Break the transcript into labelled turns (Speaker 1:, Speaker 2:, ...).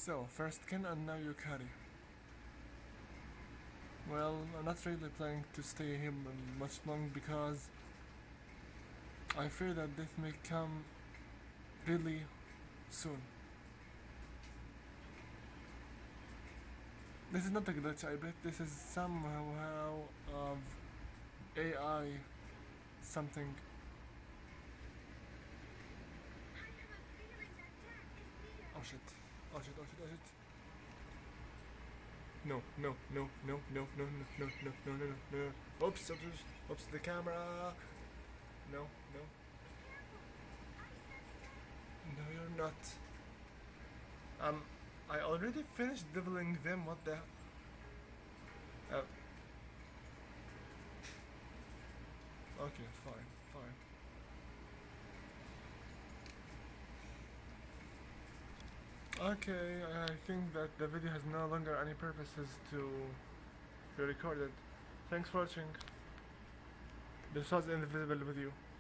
Speaker 1: So, first Ken and now Yukari. Well, I'm not really planning to stay here much long because I fear that death may come really soon. This is not a glitch, I bet this is somehow of AI something. Oh shit. Oh shit, oh shit, oh shit. No, no, no, no, no, no, no, no, no, no, no, no, no. Oops, oops, oops, oops, the camera. No, no. No, you're not. I already finished leveling them, what the... okay, fine, fine. Okay, I think that the video has no longer any purposes to be recorded. Thanks for watching. This was Invisible with you.